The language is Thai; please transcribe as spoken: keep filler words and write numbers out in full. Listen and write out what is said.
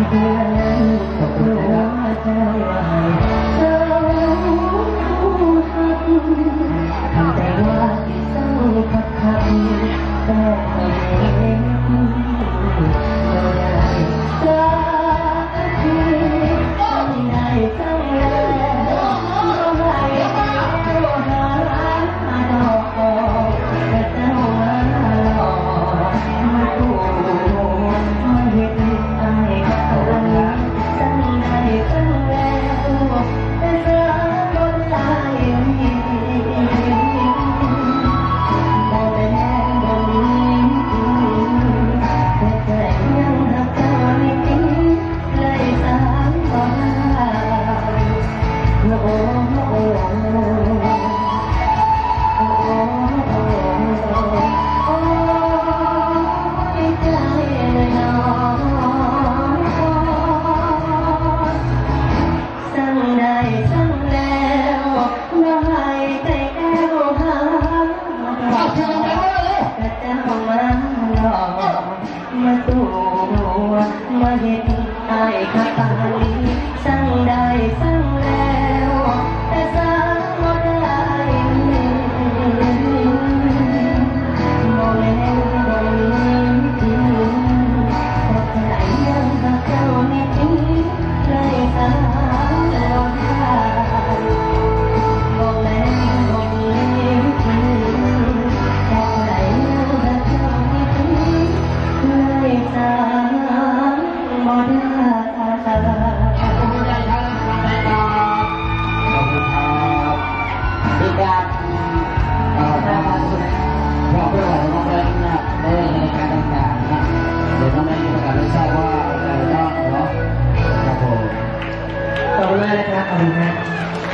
เพื่อนนั้นรู้ว่าเจ้าให้เจ้าทักทำแต่ว่าเจ้าพักทักแต่ไม่เห็นเราได้จากที่ตั้งใจตั้งแล้วเราให้เจ้าหาดอกแต่เจ้ามาหลอกมาถูกมาเห็นไอ้เขาตั้งใจตั้งแล้วแต่เจ้าบนลายมีบ่แม่นบ่มีจริงแต่ใจยังรักเจ้าไม่ทิ้งเลยสามวันโอ้โอ้โอ้โอ้โอ้ใจน้องสั่งได้สั่งแล้วว่าให้ใจแก้วหามาดอกกระเจ้ามาหลอกมาตัวมาเห็นไอ้ข้าตาลีสั่งได้สั่งแล้วแต่สั่งบ่ได้บ่แม่นบ่มีจริงแต่ใจยังรักเจ้าไม่ทิ้งเลยสามวันบ่แม่นบ่มีจริงแต่ใจยังรักเจ้าไม่ทิ้งเลยสามบ่ได้ขอบคุณครับเป็นการเอ่อทำงานพวกเพื่อนน้องเล่นนะในรายการต่างๆนะเดี๋ยวน้องเล่นจะประกาศให้ทราบว่าอะไรบ้างเนาะครับผมขอบคุณมากนะครับขอบคุณครับ